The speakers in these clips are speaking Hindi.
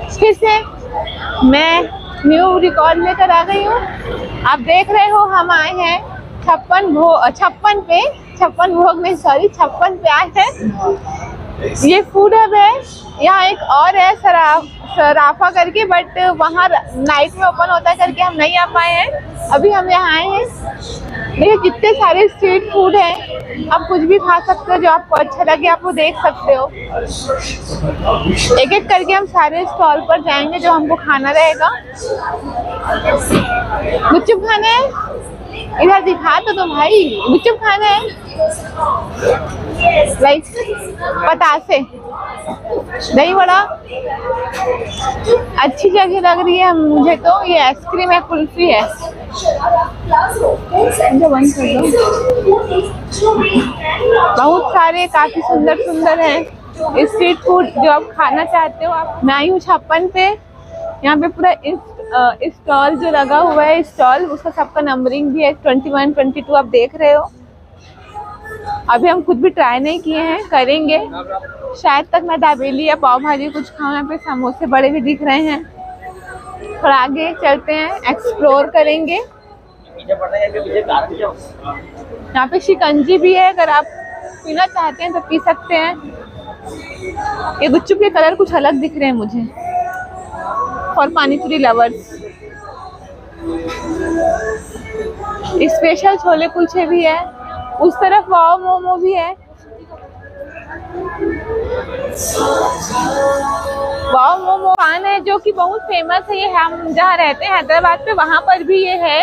फिर से मैं न्यू रिकॉर्ड लेकर आ गई हूँ। आप देख रहे हो हम आए हैं छप्पन भोग नहीं, सॉरी, 56 पे आए हैं। ये फूड हब है। यहाँ एक और है सराफा करके, बट वहाँ नाइट में ओपन होता है करके हम नहीं आ पाए हैं। अभी हम यहाँ आए हैं। देखिए कितने सारे स्ट्रीट फूड हैं, आप कुछ भी खा सकते हो जो आपको अच्छा लगे, आप वो देख सकते हो। एक एक करके हम सारे स्टॉल पर जाएंगे जो हमको खाना रहेगा। गुपचुप खाना है, इधर दिखा तो भाई, गुपचुप खाना है, लाइक बतासे, दही बड़ा। अच्छी जगह लग रही है मुझे तो। ये आइसक्रीम है, कुल्फी है। बहुत सारे काफी सुंदर सुंदर हैं स्ट्रीट फूड जो आप खाना चाहते हो। आप मैं आई हूँ 56 पे। यहाँ पे पूरा स्टॉल जो लगा हुआ है, स्टॉल उसका सबका नंबरिंग भी है, 21, 22 आप देख रहे हो। अभी हम खुद भी ट्राई नहीं किए हैं, करेंगे शायद तक मैं दाबेली या पाव भाजी कुछ खाऊं। यहाँ पे समोसे बड़े भी दिख रहे हैं। थोड़ा आगे चलते हैं, एक्सप्लोर करेंगे। यहाँ पे शिकंजी भी है, अगर आप पीना चाहते हैं तो पी सकते हैं। ये गुपचुप के कलर कुछ अलग दिख रहे हैं मुझे, for panipuri lovers. Special chole kulche भी है। उस तरफ वाव मोमो भी है। वाव मोमो पान है जो कि बहुत फेमस है। ये हम जहाँ रहते हैं हैदराबाद पे, वहाँ पर भी ये है।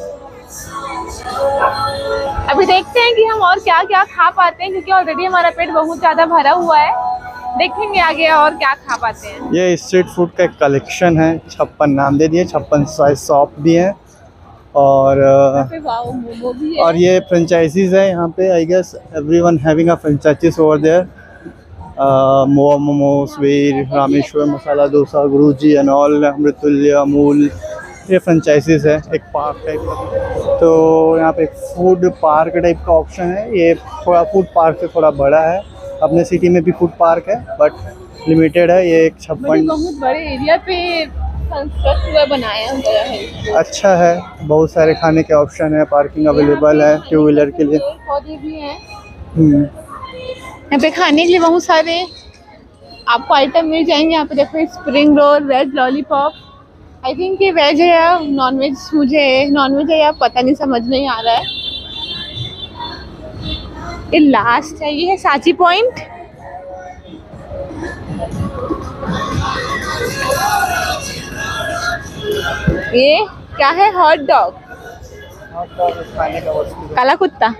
अभी देखते हैं कि हम और क्या क्या खा पाते हैं, क्योंकि ऑलरेडी हमारा पेट बहुत ज्यादा भरा हुआ है। देखेंगे आगे और क्या खा पाते हैं। ये स्ट्रीट फूड का एक कलेक्शन है, 56 नाम दे दिए, 56 साइज शॉप भी है। और भी है। और ये फ्रेंचाइजीज है यहाँ पे। I guess everyone having a franchisees over there. मोआ momos, Veer, Rameshwar, masala dosa, Guruji and all, Amrutulya, Amul, ये फ्रेंचाइजीज है। एक पार्क टाइप का, तो यहाँ पे एक फूड पार्क टाइप का ऑप्शन है। ये थोड़ा फूड पार्क से थोड़ा बड़ा है। अपने सिटी में भी फूड पार्क है बट लिमिटेड है। ये एक 56 बहुत बड़े एरिया पे कंस्ट्रक्ट हुआ बनाया गया है। अच्छा है, बहुत सारे खाने के ऑप्शन है, पार्किंग अवेलेबल है 2 व्हीलर के लिए। पौधे भी हैं। यहाँ पे खाने के लिए बहुत सारे आपको आइटम मिल जाएंगे। यहाँ पे देखो spring roll, veg lollipop. I think ये वेज है या नॉन वेज, मुझे नॉन वेज है या पता नहीं, समझ नहीं आ रहा है। ये लास्ट है, ये है सांची पॉइंट। ये क्या है? हॉट डॉग, काला कुत्ता।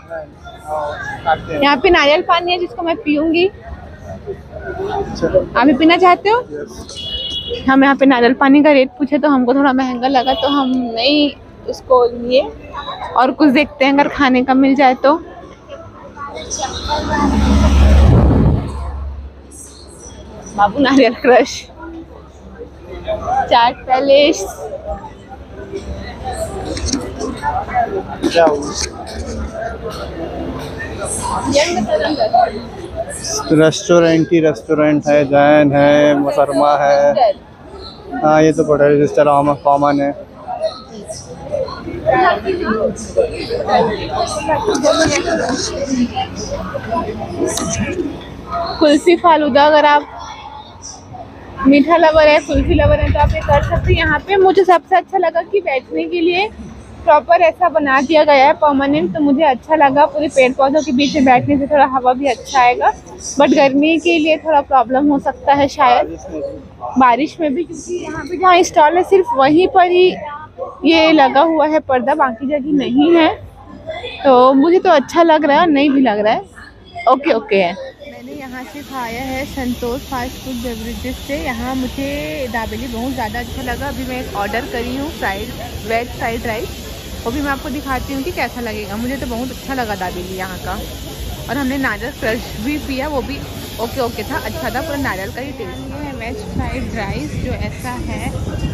यहाँ पे नारियल पानी है जिसको मैं पीऊंगी। आप भी पीना चाहते हो? हम यहाँ पे नारियल पानी का रेट पूछे तो हमको थोड़ा महंगा लगा, तो हम नहीं उसको लिए। और कुछ देखते हैं अगर खाने का मिल जाए तो। बाबू नारियल क्रश, चाट पैलेस। रेस्टोरेंट है, जैन है, मसरमा है। हाँ ये तो बड़ा रजिस्टर कॉमन है। कुल्फी फालूदा, अगर आप मीठा लवर है, कुल्फी लवर है तो आप ये कर सकते हैं। यहाँ पे मुझे सबसे अच्छा लगा कि बैठने के लिए प्रॉपर ऐसा बना दिया गया है परमानेंट, तो मुझे अच्छा लगा। पूरे पेड़ पौधों के बीच में बैठने से थोड़ा हवा भी अच्छा आएगा, बट गर्मी के लिए थोड़ा प्रॉब्लम हो सकता है शायद बारिश में भी, क्योंकि यहाँ पे जहाँ स्टॉल है सिर्फ वहीं पर ही ये लगा हुआ है पर्दा, बाकी जगह नहीं है। तो मुझे तो अच्छा लग रहा है, नहीं भी लग रहा है, ओके ओके है। मैंने यहाँ से खाया है संतोष फास्ट फूड बेवरेजेस से। यहाँ मुझे दाबेली बहुत ज़्यादा अच्छा लगा। अभी मैं एक ऑर्डर करी हूँ वेज फ्राइड राइस, वो भी मैं आपको दिखाती हूँ कि कैसा लगेगा। मुझे तो बहुत अच्छा लगा दाबेली यहाँ का। और हमने नारियल क्रश भी पिया, वो भी ओके ओके था, अच्छा था, पूरा नारियल का ही टेस्ट है। वेज फ्राइड राइस जो ऐसा है।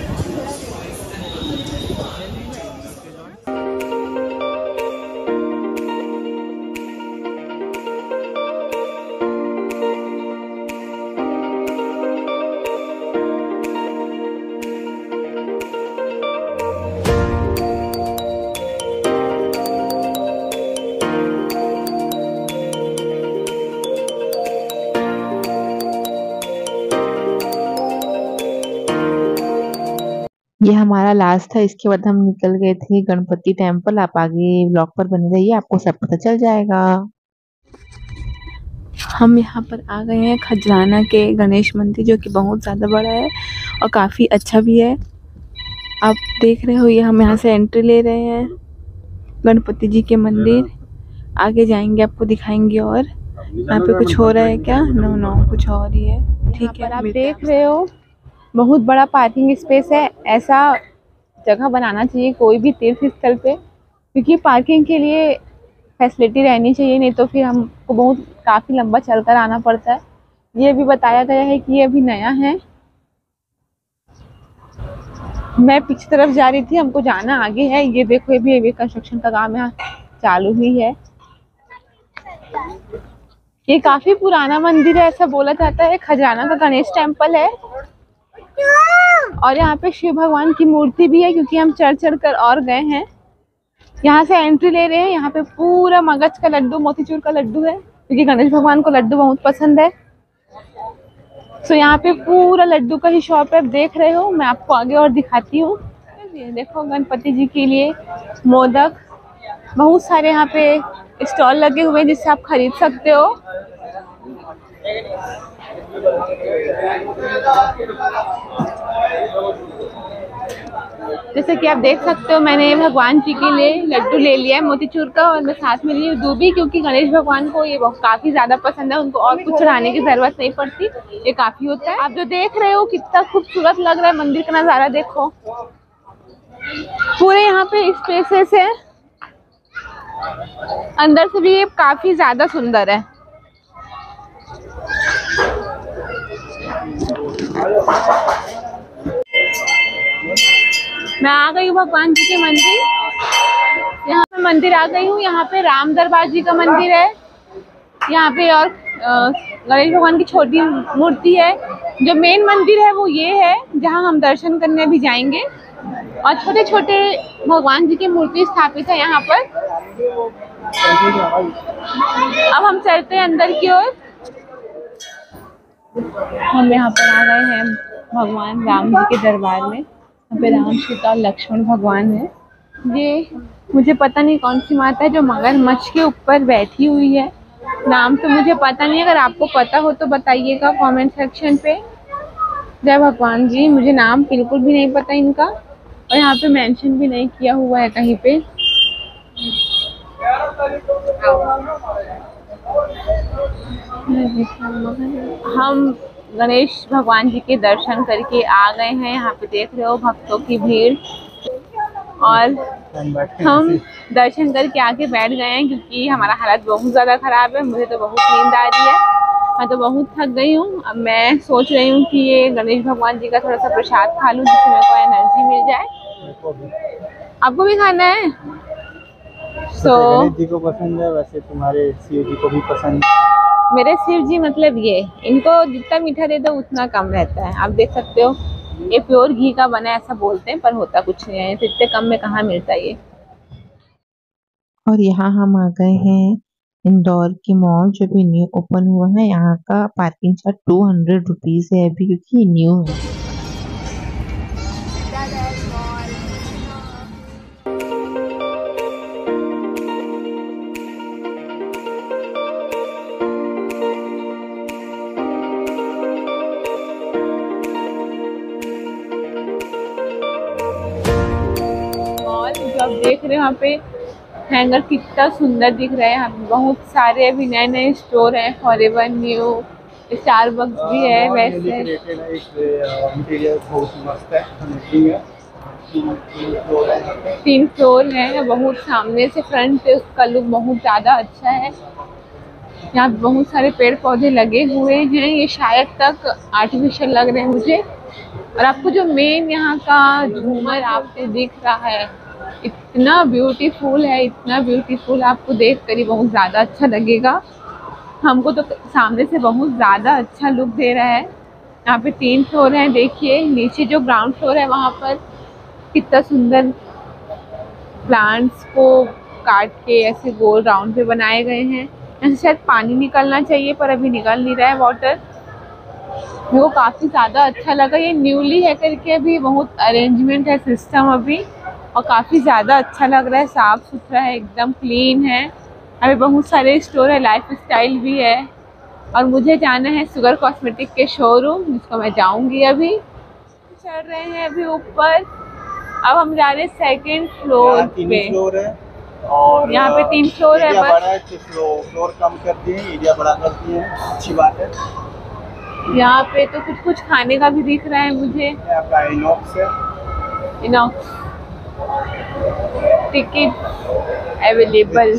ये हमारा लास्ट था। इसके बाद हम निकल गए थे गणपति टेम्पल। आप आगे ब्लॉग पर बने रहिए, आपको सब पता चल जाएगा। हम यहाँ पर आ गए हैं खजराना के गणेश मंदिर, जो कि बहुत ज़्यादा बड़ा है और काफ़ी अच्छा भी है। आप देख रहे हो, ये हम यहाँ से एंट्री ले रहे हैं गणपति जी के मंदिर। आगे जाएंगे, आपको दिखाएंगे। और यहाँ पे कुछ हो रहा है क्या? नो, कुछ और ही है। ठीक है, आप देख रहे हो बहुत बड़ा पार्किंग स्पेस है। ऐसा जगह बनाना चाहिए कोई भी तीर्थ स्थल पे, क्योंकि पार्किंग के लिए फैसिलिटी रहनी चाहिए, नहीं तो फिर हमको बहुत काफ़ी लंबा चलकर आना पड़ता है। ये भी बताया गया है कि ये अभी नया है। मैं पीछे तरफ जा रही थी, हमको जाना आगे है। ये देखो, ये भी कंस्ट्रक्शन का काम यहाँ चालू ही है। ये काफी पुराना मंदिर है, ऐसा बोला जाता है। खजराना का गणेश टेम्पल है और यहाँ पे शिव भगवान की मूर्ति भी है, क्योंकि हम चढ़ कर और गए हैं। यहाँ से एंट्री ले रहे हैं। यहाँ पे पूरा मगज का लड्डू, मोतीचूर का लड्डू है, क्योंकि गणेश भगवान को लड्डू बहुत पसंद है। तो यहाँ पे पूरा लड्डू का ही शॉप है। देख रहे हो, मैं आपको आगे और दिखाती हूँ। देखो, गणपति जी के लिए मोदक, बहुत सारे यहाँ पे स्टॉल लगे हुए हैं जिससे आप खरीद सकते हो। जैसे कि आप देख सकते हो, मैंने भगवान जी के लिए लड्डू ले लिया है मोतीचूर का, और मैं साथ में ली हूँ दूबी, क्योंकि गणेश भगवान को ये काफी ज्यादा पसंद है। उनको और कुछ चढ़ाने की जरूरत नहीं पड़ती, ये काफी होता है। आप जो देख रहे हो, कितना खूबसूरत लग रहा है मंदिर का नजारा। देखो, पूरे यहाँ पे स्पेसेस है, अंदर से भी ये काफी ज्यादा सुंदर है। मैं आ गई हूँ भगवान जी के मंदिर। यहाँ पे मंदिर आ गई हूँ। यहाँ पे राम दरबार जी का मंदिर है। यहाँ पे और गणेश भगवान की छोटी मूर्ति है। जो मेन मंदिर है वो ये है, जहाँ हम दर्शन करने भी जाएंगे। और छोटे छोटे भगवान जी की मूर्ति स्थापित है यहाँ पर। अब हम चलते हैं अंदर की ओर। हम यहाँ पर आ गए हैं भगवान राम जी के दरबार में। यहाँ पे राम, सीता और लक्ष्मण भगवान है। ये मुझे पता नहीं कौन सी माता है जो मगरमच्छ के ऊपर बैठी हुई है। नाम तो मुझे पता नहीं, अगर आपको पता हो तो बताइएगा कमेंट सेक्शन पे। जय भगवान जी। मुझे नाम बिल्कुल भी नहीं पता इनका, और यहाँ पे मेंशन भी नहीं किया हुआ है कहीं पे। हम गणेश भगवान जी के दर्शन करके आ गए हैं। यहाँ पे देख रहे हो भक्तों की भीड़, और हम दर्शन करके आके बैठ गए हैं, क्योंकि हमारा हालत बहुत ज़्यादा ख़राब है। मुझे तो बहुत नींद आ रही है, मैं तो बहुत थक गई हूँ। अब मैं सोच रही हूँ कि ये गणेश भगवान जी का थोड़ा सा प्रसाद खा लूँ, जिससे मेरे को एनर्जी मिल जाए। आपको भी खाना है? गणेश जी को पसंद है, वैसे तुम्हारे शिव जी को भी पसंद है। मेरे शिव जी मतलब ये, इनको जितना मीठा दे दो उतना कम रहता है। आप देख सकते हो, ये प्योर घी का बना है ऐसा बोलते हैं, पर होता कुछ नहीं है। इतने कम में कहाँ मिलता है ये। और यहाँ हम आ गए हैं इंदौर की मॉल, जो भी न्यू ओपन हुआ है। यहाँ का पार्किंग चार्ज 200 रुपीज है अभी, क्योंकि न्यू है। जो आप देख रहे हो यहाँ पे हैंगर कितना सुंदर दिख रहा है। यहाँ पे बहुत सारे अभी नए नए स्टोर हैं। फॉरएवर न्यू, स्टारबक्स भी है। वैसे तीन फ्लोर है। बहुत सामने से फ्रंट का लुक बहुत ज़्यादा अच्छा है। यहाँ पे बहुत सारे पेड़ पौधे लगे हुए हैं। ये शायद तक आर्टिफिशियल लग रहे हैं मुझे। और आपको जो मेन यहाँ का झूमर आपको दिख रहा है, इतना ब्यूटीफुल है, इतना ब्यूटीफुल, आपको देख कर ही बहुत ज़्यादा अच्छा लगेगा। हमको तो सामने से बहुत ज़्यादा अच्छा लुक दे रहा है। यहाँ पे 3 फ्लोर हैं। देखिए नीचे जो ग्राउंड फ्लोर है वहाँ पर कितना सुंदर प्लांट्स को काट के ऐसे गोल राउंड पे बनाए गए हैं। यहाँ से शायद पानी निकलना चाहिए, पर अभी निकल नहीं रहा है वाटर। मेरे को काफ़ी ज़्यादा अच्छा लगा। ये न्यूली है करके अभी बहुत अरेंजमेंट है सिस्टम अभी, और काफ़ी ज़्यादा अच्छा लग रहा है, साफ़ सुथरा है, एकदम क्लीन है। अभी बहुत सारे स्टोर है, लाइफ स्टाइल भी है। और मुझे जाना है शुगर कॉस्मेटिक के शोरूम, जिसको मैं जाऊंगी। अभी चढ़ रहे हैं अभी ऊपर। अब हम जा रहे हैं सेकंड फ्लोर पे। फ्लोर है और यहाँ पे 3 फ्लोर है एरिया बस। बड़ा है तो फ्लोर कम कर दिए, एरिया बड़ा कर दिए हैं, अच्छी बात है। यहाँ पे तो कुछ कुछ खाने का भी दिख रहा है मुझे। ये आपका इनॉक्स है, इनॉक्स टिकट अवेलेबल।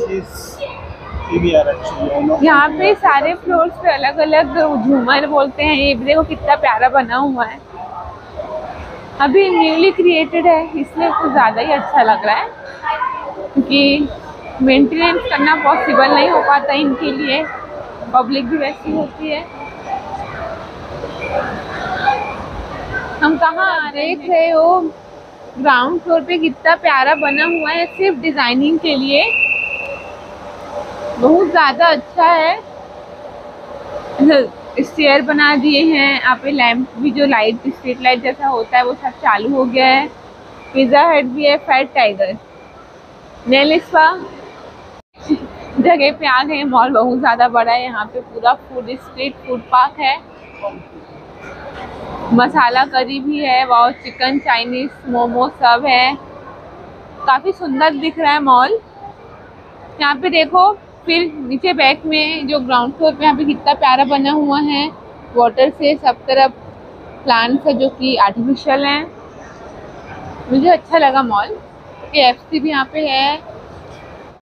यहाँ पे सारे फ्लोर्स पे अलग अलग झूमर बोलते हैं। ये भी देखो कितना प्यारा बना हुआ है, अभी न्यूली क्रिएटेड है इसलिए कुछ ज़्यादा ही अच्छा लग रहा है, क्योंकि मेंटेनेंस करना पॉसिबल नहीं हो पाता इनके लिए, पब्लिक भी वैसी होती है। हम कहाँ देख रहे हो, ग्राउंड फ्लोर पे कितना प्यारा बना हुआ है सिर्फ डिजाइनिंग के लिए, बहुत ज़्यादा अच्छा है। स्टेयर बना दिए हैं, यहाँ पे लैंप भी, जो लाइट स्ट्रीट लाइट जैसा होता है वो सब चालू हो गया है। पिज़्ज़ा हट भी है, फैट टाइगर, नेल स्पा जगह पे आ गए। मॉल बहुत ज़्यादा बड़ा है, यहाँ पे पूरा फूड स्ट्रीट फूड पार्क है। मसाला करी भी है, वाओ, चिकन चाइनीज मोमो सब है। काफ़ी सुंदर दिख रहा है मॉल। यहाँ पे देखो, फिर नीचे बैक में जो ग्राउंड फ्लोर पे यहाँ पे कितना प्यारा बना हुआ है, वाटर से सब तरफ प्लांट्स है जो कि आर्टिफिशियल हैं। मुझे अच्छा लगा मॉल। KFC भी यहाँ पे है,